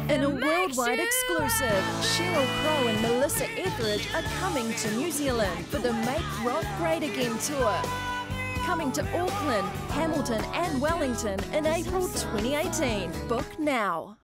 In a worldwide exclusive, Sheryl Crow and Melissa Etheridge are coming to New Zealand for the Make Rock Great Again tour. Coming to Auckland, Hamilton and Wellington in April 2018. Book now.